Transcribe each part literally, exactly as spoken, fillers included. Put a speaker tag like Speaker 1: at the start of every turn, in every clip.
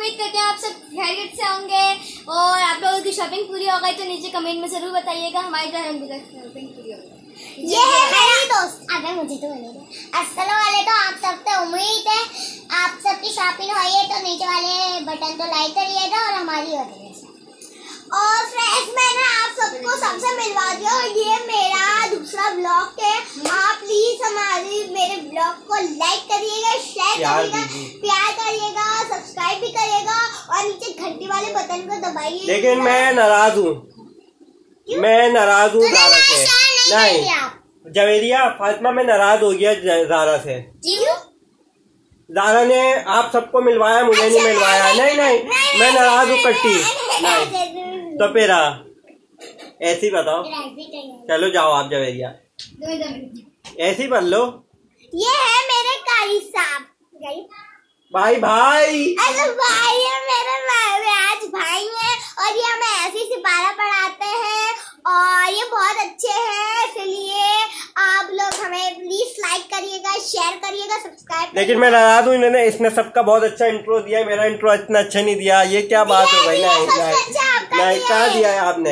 Speaker 1: उम्मीद करते हैं आप सब खैरियत से होंगे और आप लोगों की शॉपिंग पूरी हो गई तो नीचे कमेंट में जरूर बताइएगा हमारी जो है शॉपिंग पूरी हो गई।
Speaker 2: ये है मेरी दोस्त, अगर मुझे तो बोलेगा अस्सलाम वालेकुम। आप सबसे उम्मीद है आप सबकी शॉपिंग हुई है तो नीचे वाले बटन को लाइक करिएगा और हमारी हो जाएगी। और फ्रेंड्स मैंने आप सबको सबसे मिलवा दिया और ये मेरा दूसरा ब्लॉग है। आप प्लीज हमारी मेरे ब्लॉग को लाइक करिएगा, शेयर करिएगा, प्यार करिएगा, सब्सक्राइब भी करिएगा और नीचे घंटी वाले बटन को दबाइए।
Speaker 3: लेकिन मैं नाराज हूँ, मैं नाराज हूँ ज़ारा से। नहीं जवेरिया फातिमा मैं नाराज हो गया ज़ारा से। ज़ारा ने आप सबको मिलवाया, मुझे अच्छा, नहीं मिलवाया। नहीं नहीं, नहीं मैं नाराज हूँ कट्टी। नहीं तो फिर ऐसे ही बताओ। चलो जाओ आप जवेरिया, ऐसे ही बन लो।
Speaker 2: ये है मेरे कारी साहब
Speaker 3: भाई भाई
Speaker 2: अरे भाई है मेरे आज भाई है और ये हमें ऐसे ही सिपारा पढ़ाते हैं और ये बहुत अच्छे हैं, इसलिए आप लोग हमें प्लीज लाइक करिएगा, शेयर करिएगा, सब्सक्राइब।
Speaker 3: लेकिन मैं नाराज हूँ, इन्होंने इसने सबका बहुत अच्छा इंट्रो दिया, मेरा इंट्रो इतना अच्छा नहीं दिया। ये क्या बात है भाई? नहीं नहीं क्या दिया है आपने?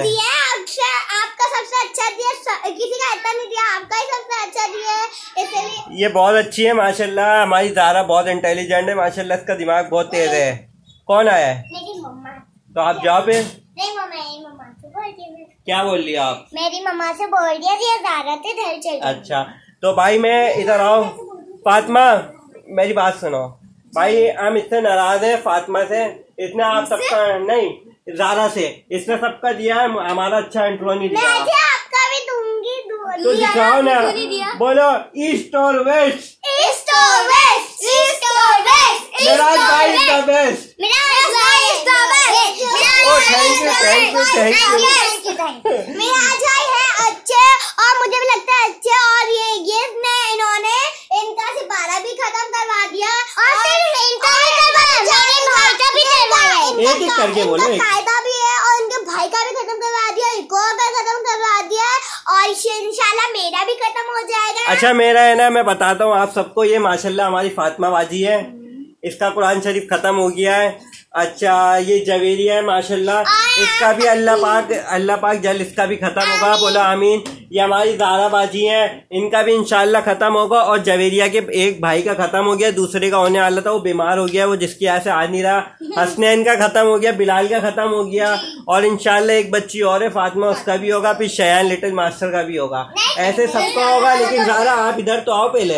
Speaker 2: आपका सबसे अच्छा दिया, किसी का इतना नहीं दिया, आपका ही सबसे अच्छा दिया है, इसलिए
Speaker 3: ये बहुत अच्छी है माशाल्लाह। हमारी ज़ारा बहुत इंटेलिजेंट है माशाल्लाह, इसका दिमाग बहुत तेज है। कौन आया है?
Speaker 2: मेरी मम्मा।
Speaker 3: तो आप जाओ पे।
Speaker 2: नहीं मम्मा, मम्मा से बोल दिया।
Speaker 3: क्या बोल लिया आप?
Speaker 2: मेरी मम्मा से बोल दिया कि ज़ारा से घर चल।
Speaker 3: अच्छा तो भाई मैं इधर आओ। फातिमा मेरी बात सुनो भाई, हम इससे नाराज हैं फातिमा से। इसने आप सबका नहीं ज़ारा से, इसने सबका दिया है, हमारा अच्छा इंट्रो नहीं दिया।
Speaker 2: मैं आपका भी दूंगी, दूंगी।
Speaker 3: तो दिखाओ ना, बोलो ईस्ट और वेस्ट।
Speaker 2: ईस्ट और वेस्ट, ईस्ट और वेस्ट।
Speaker 3: मिराज भाई इज द बेस्ट।
Speaker 2: मिराज भाई is the best.
Speaker 3: Oh thank you thank you thank you.
Speaker 2: Miraj भाई है अच्छे और मुझे भी लगता है अच्छे, और ये ये ने इन्होंने इनका सिपारा भी खत्म करवा दिया और सिर्फ इनका भी करवाया, मेरे भाई का भी करवाया।
Speaker 3: एक एक करके बोलो।
Speaker 2: कायदा भी है और इनके भाई का भी खत्म करवा दिया, इनको का खत्म करवा दिया और इंशाल्लाह मेरा भी खत्म हो जाएगा।
Speaker 3: अच्छा मेरा है ना, मैं बताता हूँ आप सबको, ये माशाल्लाह हमारी फातिमा बाजी है, इसका कुरान शरीफ खत्म हो गया है। अच्छा ये जवेरिया है माशाल्लाह, इसका भी अल्लाह पाक अल्लाह पाक जल्द इसका भी खत्म होगा, बोला आमीन। ये हमारी ज़ारा बाजी है, इनका भी इंशाल्लाह खत्म होगा। और जवेरिया के एक भाई का खत्म हो गया, दूसरे का होने वाला था, वो बीमार हो गया, वो जिसकी यहाँ से आ नहीं रहा। हसनैन का खत्म हो गया, बिलाल का खत्म हो गया और इंशाल्लाह एक बच्ची और है फातिमा, उसका भी होगा, फिर शयान लिटिल मास्टर का भी होगा। ऐसे सबका होगा। लेकिन ज़ारा आप इधर तो आओ पहले।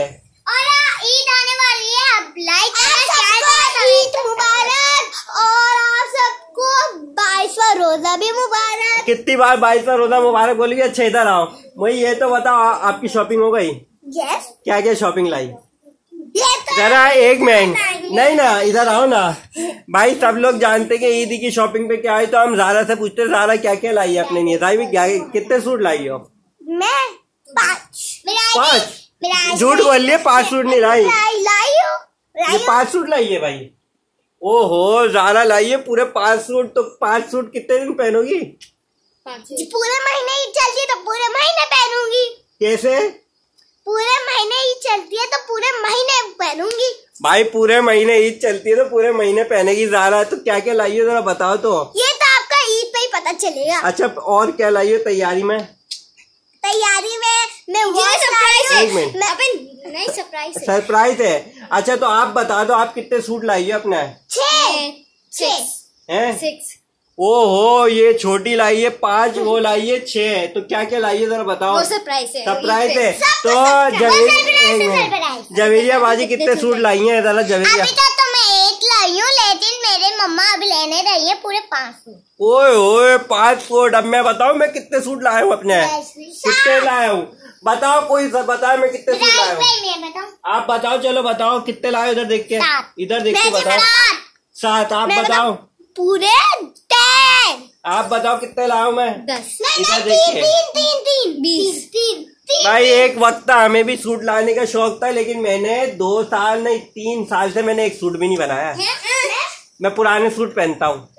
Speaker 2: ईद आने वाली है, आप लाइक ईद मुबारक और आप सबको बाईसवां रोजा भी मुबारक।
Speaker 3: कितनी बार बाईसवां रोजा मुबारक बोलेगी? अच्छा इधर आओ, वही ये तो बताओ आपकी शॉपिंग हो गई?
Speaker 2: यस।
Speaker 3: क्या क्या शॉपिंग लाई?
Speaker 2: तो
Speaker 3: जरा एक मिनट, नहीं ना इधर आओ ना भाई। सब लोग जानते कि ईद की शॉपिंग पे क्या है, तो हम ज़ारा से पूछते ज़ारा क्या क्या लाई है अपने लिए? भाई क्या कितने सूट लाई हो?
Speaker 2: मैं पाँच।
Speaker 3: पाँच? झूठ बोल लिए, पाँच सूट नहीं लाई।
Speaker 2: लाई हो
Speaker 3: ये पाँच सूट लाई है भाई। ओहो ज़ारा लाई है पूरे पाँच सूट। तो पाँच सूट कितने दिन पहनोगी?
Speaker 2: पूरे महीने ही चलती है तो पूरे महीने पहनूंगी।
Speaker 3: कैसे?
Speaker 2: पूरे महीने ही चलती है तो पूरे महीने पहनूंगी।
Speaker 3: भाई पूरे महीने ईद चलती है तो पूरे महीने पहनेगी ज़ारा। तो क्या क्या लाई है जरा बताओ तो।
Speaker 2: ये तो आपका ईद पे ही पता चलेगा।
Speaker 3: अच्छा और क्या लाई है तैयारी में?
Speaker 2: तैयारी में मैं वो
Speaker 3: एक मिनट,
Speaker 2: नहीं सरप्राइज
Speaker 3: सरप्राइज है। अच्छा तो आप बता दो आप कितने सूट लाई हो अपना?
Speaker 2: सिक्स।
Speaker 3: ओहो ये छोटी लाई है पाँच, वो लाई है छह। तो क्या क्या लाई है जरा बताओ।
Speaker 1: वो सरप्राइज है।
Speaker 3: सरप्राइज है। तो जवेरिया जवेरिया बाजी कितने सूट लाई है जरा जवेरिया?
Speaker 2: अभी तक तो मैं एक लाई हूँ, लेकिन मेरे मम्मा अभी लेने रही है पूरे पाँच सूट।
Speaker 3: ओए ओए पाँच सूट। अब मैं बताऊँ मैं कितने सूट लाया हूँ अपने? कितने लाया हूँ बताओ, कोई सब बताओ मैं कितने सूट लाया हूँ? आप बताओ, चलो बताओ कितने लाए? इधर देख के, इधर देख के बताओ। सात। आप बताओ
Speaker 2: पूरे टेन।
Speaker 3: आप बताओ कितने लाया मैं?
Speaker 1: दस।
Speaker 3: इधर देख के
Speaker 2: तीन तीन तीन
Speaker 1: बीस।
Speaker 2: तीन
Speaker 3: भाई एक वक्त था हमें भी सूट लाने का शौक था, लेकिन मैंने दो साल नहीं तीन साल से मैंने एक सूट भी नहीं बनाया। मैं पुराने सूट पहनता हूँ।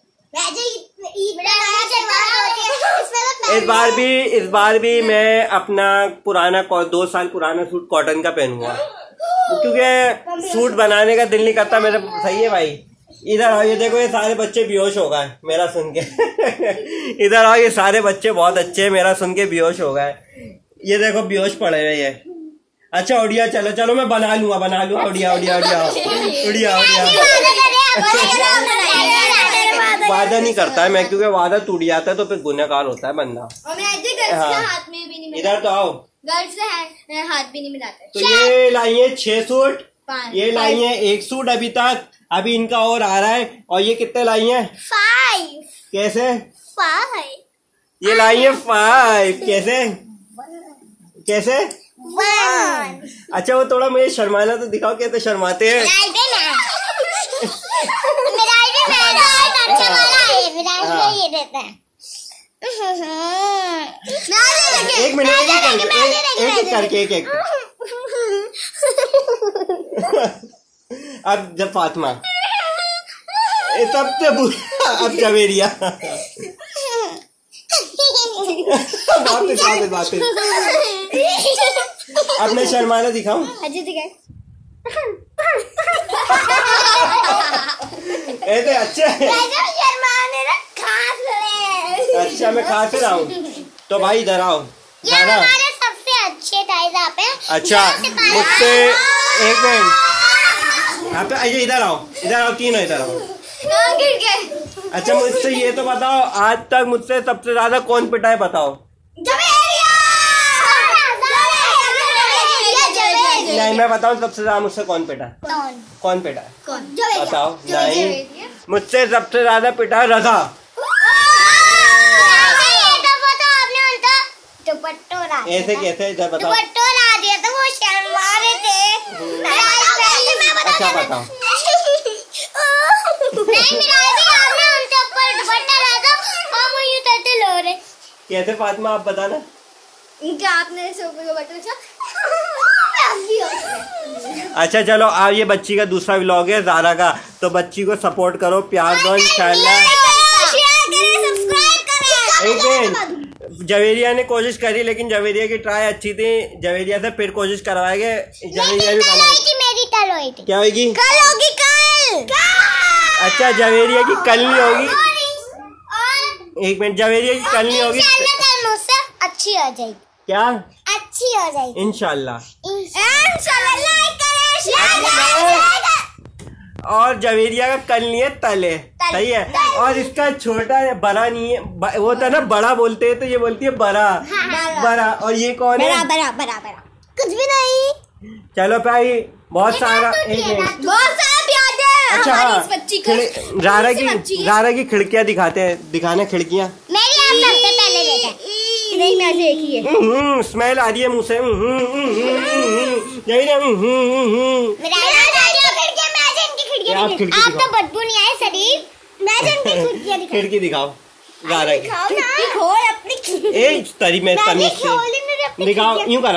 Speaker 3: इस बार भी इस बार भी मैं अपना पुराना दो साल पुराना सूट कॉटन का पहनूंगा, क्योंकि सूट बनाने का दिल नहीं करता मेरा। सही है भाई, इधर आओ, ये देखो ये सारे बच्चे बेहोश हो गए मेरा सुन के। इधर आओ, ये सारे बच्चे बहुत अच्छे हैं, मेरा सुन के बेहोश हो गए। ये देखो बेहोश पड़े हुए ये। अच्छा उड़िया, चलो चलो मैं बना लूंगा बना लूंगा उड़िया उड़िया उड़िया उड़िया उड़िया। वादा नहीं करता है मैं, क्योंकि वादा टूट जाता है तो फिर गुनहगार होता है बंदा।
Speaker 1: और मैं ऐसे गर्ल्स
Speaker 3: हाँ।
Speaker 1: के हाथ में भी नहीं
Speaker 3: इधर तो आओ।
Speaker 1: गर्ल्स से हाथ भी नहीं मिलाते।
Speaker 3: तो ये लाई है छह सूट,
Speaker 1: पाँच।
Speaker 3: ये लाई है एक सूट अभी तक, अभी इनका और आ रहा है। और ये कितने लाई है?
Speaker 2: फाइव
Speaker 3: कैसे?
Speaker 2: फाइव
Speaker 3: ये लाई है फाइव। कैसे कैसे?
Speaker 2: वन।
Speaker 3: अच्छा वो थोड़ा मुझे शर्माना तो दिखाओ, कैसे शर्माते हैं? हाँ।
Speaker 2: ये देता है।
Speaker 3: एक मिनट, एक एक करके एक एक करके एक एक। अब जब फातिमा ये सबसे बुरा, अब जवेरिया। वापिस वापिस वापिस। अब मैं शर्माना दिखाऊं? ऐसे अच्छा है। अच्छा मैं खा से रहा हूँ तो भाई इधर आओ।
Speaker 2: ये हमारे सबसे अच्छे टाइज आप हैं।
Speaker 3: अच्छा मुझसे एक मिनट, आप इधर आओ, इधर आओ, तीनों इधर आओ। अच्छा मुझसे ये तो बताओ, आज तक मुझसे सबसे ज्यादा कौन पिटा है बताओ? नहीं मैं बताऊं सबसे ज्यादा मुझसे कौन पिटा है? कौन पिटा है? बताओ। नहीं मुझसे सबसे ज्यादा पिटा है रजा। ऐसे कैसे? इधर बताओ।
Speaker 2: ला दिया तो वो शर्मा रहे थे।
Speaker 3: अच्छा बताओ। कैसे फातिमा आप बताना?
Speaker 1: इनका आपने सोफे को बटन
Speaker 3: अच्छा चलो आप, ये बच्ची का दूसरा व्लॉग है ज़ारा का, तो बच्ची को सपोर्ट करो, प्यार दो इंशाल्लाह। एक मिनट, जवेरिया ने कोशिश करी लेकिन जवेरिया की ट्राई अच्छी थी, जवेरिया से फिर कोशिश करवाएंगे। जवेरिया भी बनाएगी। क्या होगी?
Speaker 2: कल होगी कल।
Speaker 3: अच्छा जवेरिया की कल नहीं होगी। एक मिनट, जवेरिया की कल नहीं होगी,
Speaker 2: मुझसे अच्छी हो जाएगी।
Speaker 3: क्या
Speaker 2: अच्छी हो जाएगी
Speaker 3: इंशाल्लाह।
Speaker 2: इंशाल्लाह। लाइक करें, शेयर करें।
Speaker 3: और जवेरिया का कल नहीं है, तल है। सही है। और इसका छोटा है, बड़ा नहीं है। ब- वो था ना बड़ा बोलते हैं, तो ये बोलती है बड़ा। बड़ा। और ये कौन है?
Speaker 2: बड़ा बड़ा बड़ा बड़ा कुछ भी नहीं।
Speaker 3: चलो भाई बहुत सारा। एक मिनट,
Speaker 1: बहुत सारा प्यार है
Speaker 3: अच्छा
Speaker 1: हमारी
Speaker 3: हाँ,
Speaker 1: इस बच्ची को।
Speaker 3: खिड़- ज़ारा
Speaker 1: कौन सी
Speaker 3: की
Speaker 1: बच्ची है?
Speaker 3: ज़ारा की खिड़कियाँ दिखाते हैं, दिखाना खिड़कियाँ।
Speaker 2: मेरी आप सबसे पहले देखा।
Speaker 1: नहीं मैं देखी है।
Speaker 3: स्मेल आ रही है मुँह से। जवेरिया
Speaker 2: मेरा खिड़कियाँ मैं आज इनकी खिड़कियाँ
Speaker 3: आप
Speaker 2: दिखा-
Speaker 3: खिड़की
Speaker 2: आप तो
Speaker 3: दिखाओ।
Speaker 2: बदबू नहीं आए शरीफ। मैं आज इनकी खिड़कियाँ दिखा-
Speaker 3: खिड़की दिखाओ ज़ारा की।
Speaker 2: दिखाओ ना। खोल अपनी खिड़की।
Speaker 3: ए तरी में
Speaker 2: मैं भी
Speaker 3: तमीज
Speaker 2: खोली मेरे
Speaker 3: से
Speaker 2: अपनी
Speaker 3: दिखाओ,
Speaker 2: खिड़कियाँ।
Speaker 3: यूं करा।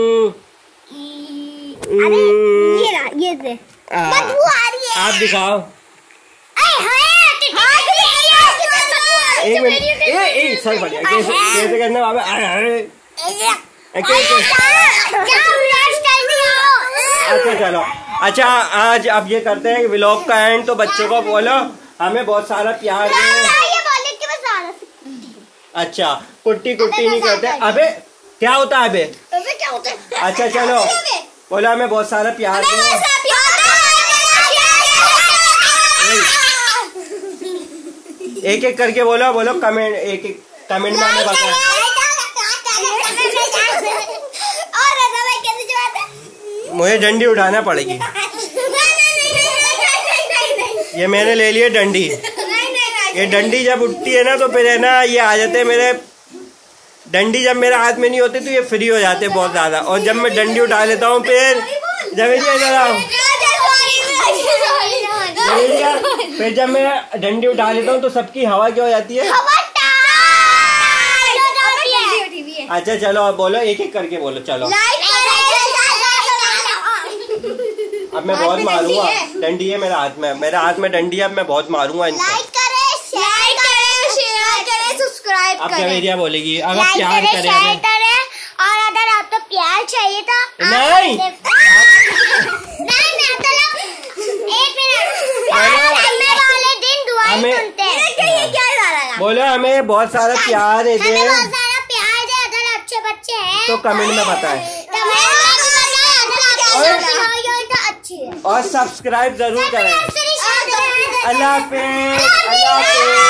Speaker 2: अरे ये रहा, ये से बदबू आ रही है।
Speaker 3: आप दिखाओ।
Speaker 2: अरे हाय, टिटली खिड़की।
Speaker 3: एक मिनट, ए ए सर फट गया। कैसे कैसे करना बाबा? अरे अरे
Speaker 2: अरे
Speaker 3: कैसे?
Speaker 2: क्या ब्रश कर दिया?
Speaker 3: अच्छा चलो, अच्छा आज अब ये करते हैं व्लॉग का एंड, तो बच्चों को बोलो हमें बहुत सारा प्यार दे।
Speaker 2: ये बोले कि मैं सारा
Speaker 3: अच्छा कुट्टी कुट्टी नहीं करते। अबे क्या होता है अबे?
Speaker 2: अबे क्या होता है?
Speaker 3: अच्छा चलो बोलो हमें बहुत सारा प्यार दे। एक एक करके बोलो, बोलो कमेंट, एक एक कमेंट में हमें बताओ।
Speaker 2: और रजा भाई कैसे जवाब है?
Speaker 3: मुझे डंडी उठाना पड़ेगी। ये मैंने ले लिया डंडी। ये डंडी जब उठती है ना तो फिर है ना ये आ जाते हैं मेरे। डंडी जब मेरे हाथ में नहीं होती तो ये फ्री हो जाते हैं बहुत ज्यादा, और जब मैं डंडी उठा लेता हूँ फिर जवेरिया इधर आओ। जवेरिया फिर जब मैं डंडी उठा लेता हूँ तो सबकी हवा क्या हो जाती है? अच्छा चलो अब बोलो, एक एक करके बोलो। चलो अब मैं बहुत मारूंगा। डंडी है मेरे हाथ में, मेरे हाथ में डंडी है, अब मैं बहुत मारूंगा इनको।
Speaker 1: सब्सक्राइब
Speaker 3: अब
Speaker 1: करें।
Speaker 3: जवेरिया बोलेगी अगर
Speaker 2: लाइक
Speaker 3: प्यार
Speaker 2: करें, शेयर
Speaker 3: करें।
Speaker 2: करें, और अगर आपको प्यार चाहिए तो आप
Speaker 3: नहीं।
Speaker 2: नहीं मैं तो एक मिनट।
Speaker 3: बोलो।
Speaker 2: मैं
Speaker 3: बोलो हमें बहुत सारा प्यार है दे,
Speaker 2: हमें बहुत सारा प्यार दे। अगर अच्छे बच्चे हैं
Speaker 3: तो कमेंट में बताएं,
Speaker 2: कमेंट में बताएं अगर आपकी शॉपिंग हुई तो अच्छी है,
Speaker 3: और सब्सक्राइब जरूर करें।
Speaker 2: और
Speaker 3: अल्लाह हाफिज़, अल्लाह हाफिज़।